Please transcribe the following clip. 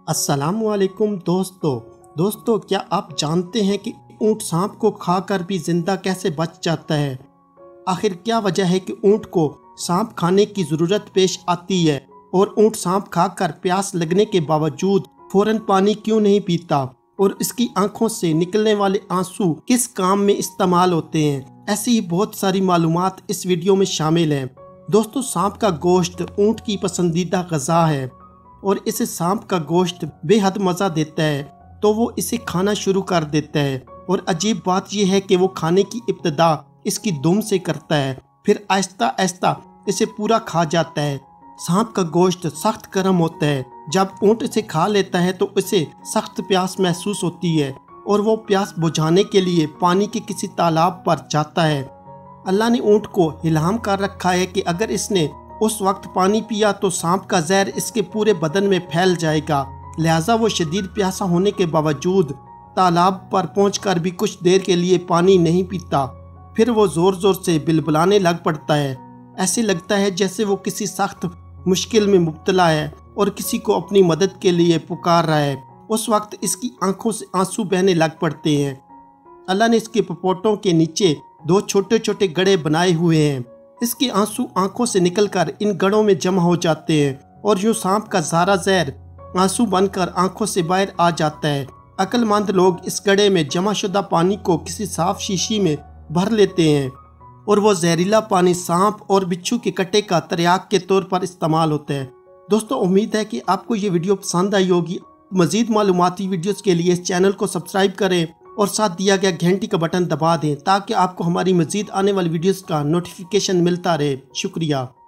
अस्सलामुअलैकुम दोस्तों, क्या आप जानते हैं कि ऊँट सांप को खाकर भी जिंदा कैसे बच जाता है? आखिर क्या वजह है कि ऊँट को सांप खाने की ज़रूरत पेश आती है और ऊँट सांप खाकर प्यास लगने के बावजूद फौरन पानी क्यों नहीं पीता और इसकी आंखों से निकलने वाले आंसू किस काम में इस्तेमाल होते हैं? ऐसी ही बहुत सारी मालूमात इस वीडियो में शामिल हैं। दोस्तों, सांप का गोश्त ऊँट की पसंदीदा ग़िज़ा है और इसे सांप का गोश्त बेहद मज़ा देता है, तो वो इसे खाना शुरू कर देता है। और अजीब बात यह है कि वो खाने की इब्तिदा इसकी दुम से करता है, फिर आहिस्ता आहिस्ता इसे पूरा खा जाता है। सांप का गोश्त सख्त गर्म होता है। जब ऊँट इसे खा लेता है तो इसे सख्त प्यास महसूस होती है और वो प्यास बुझाने के लिए पानी के किसी तालाब पर जाता है। अल्लाह ने ऊँट को इल्हाम कर रखा है कि अगर इसने उस वक्त पानी पिया तो सांप का जहर इसके पूरे बदन में फैल जाएगा, लिहाजा वो शदीद प्यासा होने के बावजूद तालाब पर पहुंचकर भी कुछ देर के लिए पानी नहीं पीता। फिर वो ज़ोर ज़ोर से बिलबिलाने लग पड़ता है। ऐसे लगता है जैसे वो किसी सख्त मुश्किल में मुब्तला है और किसी को अपनी मदद के लिए पुकार रहा है। उस वक्त इसकी आंखों से आंसू बहने लग पड़ते हैं। अल्लाह ने इसके पपोटों के नीचे दो छोटे छोटे गड्ढे बनाए हुए हैं। इसके आंसू आंखों से निकलकर इन गड्ढों में जमा हो जाते हैं और यूं सांप का सारा जहर आंसू बनकर आंखों से बाहर आ जाता है। अक्लमंद लोग इस गड्ढे में जमा शुदा पानी को किसी साफ शीशी में भर लेते हैं और वो जहरीला पानी सांप और बिच्छू के कट्टे का तर्याक के तौर पर इस्तेमाल होता है। दोस्तों, उम्मीद है कि आपको ये वीडियो पसंद आई होगी। मज़ीद मालूमाती वीडियोज़ के लिए इस चैनल को सब्सक्राइब करें और साथ दिया गया घंटी का बटन दबा दें ताकि आपको हमारी मज़ीद आने वाली वीडियोस का नोटिफिकेशन मिलता रहे। शुक्रिया।